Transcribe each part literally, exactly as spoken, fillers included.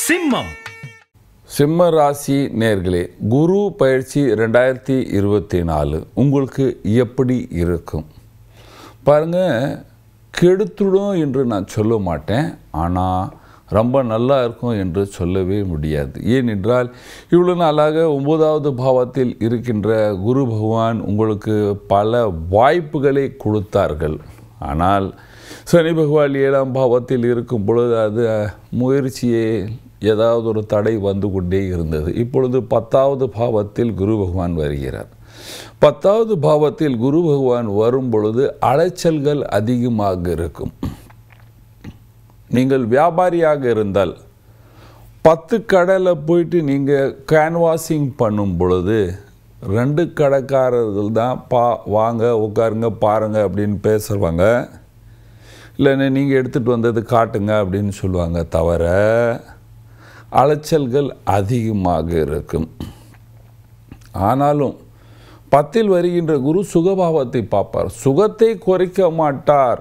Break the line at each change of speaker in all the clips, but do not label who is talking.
சிம்மம்.
சிம்ம ராசி நேர்களே, குரு பயிற்சி ரெண்டாயிரத்தி இருபத்தி நாலு உங்களுக்கு எப்படி இருக்கும் பாருங்க. கெடுத்துடும் என்று நான் சொல்ல மாட்டேன், ஆனால் ரொம்ப நல்லா இருக்கும் என்று சொல்லவே முடியாது. ஏனென்றால் இவ்வளோ நாளாக ஒன்பதாவது பாவத்தில் இருக்கின்ற குரு பகவான் உங்களுக்கு பல வாய்ப்புகளை கொடுத்தார்கள். ஆனால் சனி பகவான் ஏழாம் பாவத்தில் இருக்கும் பொழுது அது முயற்சியே ஏதாவது ஒரு தடை வந்து கொண்டே இருந்தது. இப்பொழுது பத்தாவது பாவத்தில் குரு பகவான் வருகிறார். பத்தாவது பாவத்தில் குரு பகவான் வரும் பொழுது அலைச்சல்கள் அதிகமாக இருக்கும். நீங்கள் வியாபாரியாக இருந்தால் பத்து கடையில் போயிட்டு நீங்கள் கேன்வாசிங் பண்ணும் பொழுது ரெண்டு கடைக்காரர்கள் தான் பா வாங்க உட்காருங்க பாருங்க அப்படின்னு பேசுவாங்க, இல்லைன்னா நீங்கள் எடுத்துகிட்டு வந்தது காட்டுங்க அப்படின்னு சொல்லுவாங்க. தவிர அலைச்சல்கள் அதிகமாக இருக்கும். ஆனாலும் பத்தில் வருகின்ற குரு சுகபாவத்தை பார்ப்பார், சுகத்தை குறைக்க மாட்டார்.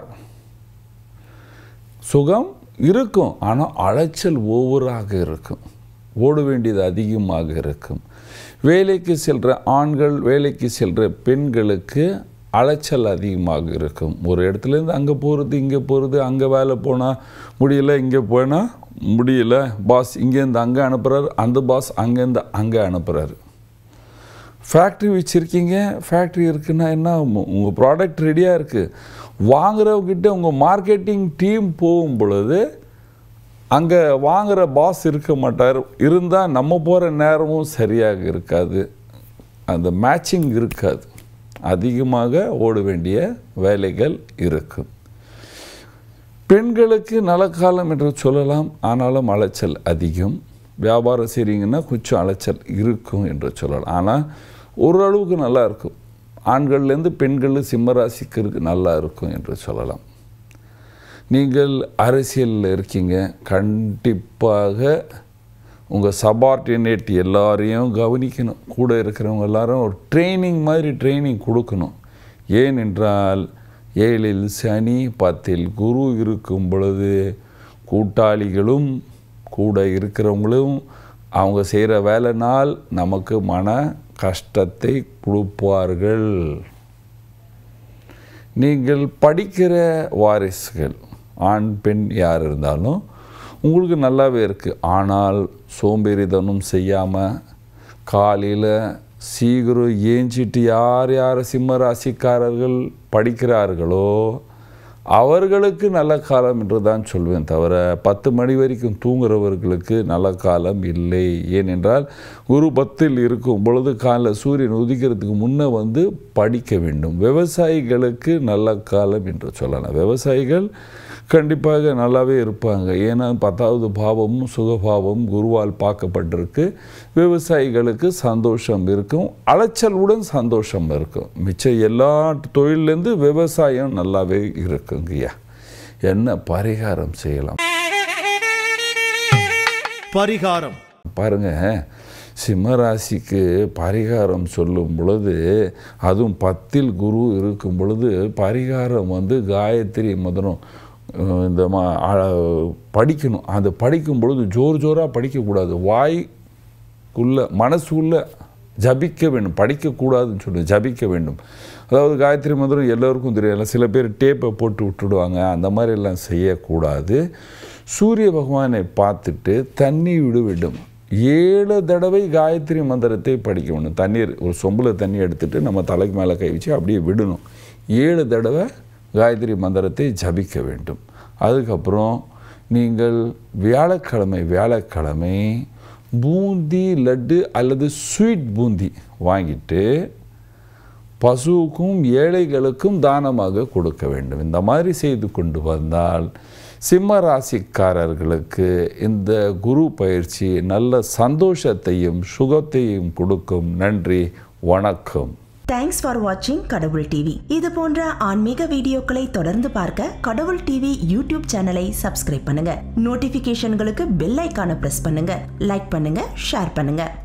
சுகம் இருக்கும், ஆனால் அலைச்சல் ஓவராக இருக்கும், ஓட வேண்டியது அதிகமாக இருக்கும். வேலைக்கு செல்கிற ஆண்கள், வேலைக்கு செல்கிற பெண்களுக்கு அலைச்சல் அதிகமாக இருக்கும். ஒரு இடத்துலேருந்து அங்கே போகிறது, இங்கே போகிறது, அங்கே வேலை போனால் முடியல, இங்கே போனால் முடியல, பாஸ் இங்கேருந்து அங்கே அனுப்புகிறார், அந்த பாஸ் அங்கேருந்து அங்கே அனுப்புகிறாரு. ஃபேக்ட்ரி வச்சுருக்கீங்க, ஃபேக்ட்ரி இருக்குன்னா என்ன, உங்கள் ப்ராடக்ட் ரெடியாக இருக்குது, வாங்குறவங்கிட்ட உங்கள் மார்க்கெட்டிங் டீம் போகும் பொழுது அங்கே வாங்குகிற பாஸ் இருக்க மாட்டார். இருந்தால் நம்ம போகிற நேரமும் சரியாக இருக்காது, அந்த மேட்சிங் இருக்காது, அதிகமாக ஓட வேண்டிய வேலைகள் இருக்கும். பெண்களுக்கு நல்ல காலம் என்று சொல்லலாம், ஆனாலும் அலைச்சல் அதிகம். வியாபாரம் செய்கிறீங்கன்னா கொஞ்சம் அலைச்சல் இருக்கும் என்று சொல்லலாம், ஆனால் ஓரளவுக்கு நல்லா இருக்கும். ஆண்கள்லேருந்து பெண்கள் சிம்மராசிக்கு நல்லா இருக்கும் என்று சொல்லலாம். நீங்கள் அரசியலில் இருக்கீங்க, கண்டிப்பாக உங்கள் சபார்டினேட் எல்லாரையும் கவனிக்கணும். கூட இருக்கிறவங்க எல்லாரும் ஒரு ட்ரைனிங் மாதிரி ட்ரைனிங் கொடுக்கணும். ஏனென்றால் ஏழில் சனி, பத்தில் குரு இருக்கும் பொழுது கூட்டாளிகளும் கூட இருக்கிறவங்களும் அவங்க செய்கிற வேலைனால் நமக்கு மன கஷ்டத்தை கொடுப்பார்கள். நீங்கள் படிக்கிற வாரிசுகள், ஆண் பெண் யார் இருந்தாலும் உங்களுக்கு நல்லாவே இருக்குது. ஆனால் சோம்பேறித்தனம் செய்யாமல் காலையில் சீக்கிரம் ஏஞ்சிட்டு யார் யார் சிம்ம ராசிக்காரர்கள் படிக்கிறார்களோ அவர்களுக்கு நல்ல காலம் என்று தான் சொல்வேன். தவிர பத்து மணி வரைக்கும் தூங்குறவர்களுக்கு நல்ல காலம் இல்லை. ஏனென்றால் குரு பத்தில் இருக்கும் பொழுது காலைல சூரியன் உதிக்கிறதுக்கு முன்னே வந்து படிக்க வேண்டும். விவசாயிகளுக்கு நல்ல காலம் என்று சொல்லலாம். விவசாயிகள் கண்டிப்பாக நல்லாவே இருப்பாங்க. ஏன்னா பத்தாவது பாவமும் சுகபாவம் குருவால் பார்க்கப்பட்டிருக்கு. விவசாயிகளுக்கு சந்தோஷம் இருக்கும், அலைச்சலுடன் சந்தோஷம் இருக்கும். மிச்சம் எல்லா தொழிலேருந்து விவசாயம் நல்லாவே இருக்குங்கய்யா. என்ன பரிகாரம் செய்யலாம்?
பரிகாரம்
பாருங்க, சிம்மராசிக்கு பரிகாரம் சொல்லும் பொழுது, அதுவும் பத்தில் குரு இருக்கும் பொழுது பரிகாரம் வந்து காயத்ரி மந்திரம் இந்த மா படிக்கணும். அது படிக்கும் பொழுது ஜோர் ஜோராக படிக்கக்கூடாது, வாய்க்குள்ளே மனசுக்குள்ளே ஜபிக்க வேண்டும். படிக்கக்கூடாதுன்னு சொல்லி ஜபிக்க வேண்டும். அதாவது காயத்ரி மந்திரம் எல்லோருக்கும் தெரியல, சில பேர் டேப்பை போட்டு விட்டுடுவாங்க, அந்த மாதிரிலாம் செய்யக்கூடாது. சூரிய பகவானை பார்த்துட்டு தண்ணி விட வேண்டும். ஏழு தடவை காயத்ரி மந்திரத்தை படிக்க வேண்டும். தண்ணீர் ஒரு சொம்பில் தண்ணி எடுத்துகிட்டு நம்ம தலைக்கு மேலே கை வச்சு அப்படியே விடணும். ஏழு தடவை காயத்ரி மந்திரத்தை ஜபிக்க வேண்டும். அதுக்கப்புறம் நீங்கள் வியாழக்கிழமை வியாழக்கிழமை பூந்தி லட்டு அல்லது ஸ்வீட் பூந்தி வாங்கிட்டு பசுவுக்கும் ஏழைகளுக்கும் தானமாக கொடுக்க வேண்டும். இந்த மாதிரி செய்து கொண்டு வந்தால் சிம்ம ராசிக்காரர்களுக்கு இந்த குரு பயிற்சி நல்ல சந்தோஷத்தையும் சுகத்தையும் கொடுக்கும். நன்றி, வணக்கம்.
தேங்க்ஸ் ஃபார் வாட்சிங் கடவுள் டிவி. இது போன்ற ஆன்மீக வீடியோக்களை தொடர்ந்து பார்க்க கடவுள் டிவி யூடியூப் சேனலை சப்ஸ்கிரைப் பண்ணுங்க. நோட்டிபிகேஷன்களுக்கு பெல் ஐகானை பிரஸ் பண்ணுங்க. லைக் பண்ணுங்க, ஷேர் பண்ணுங்க.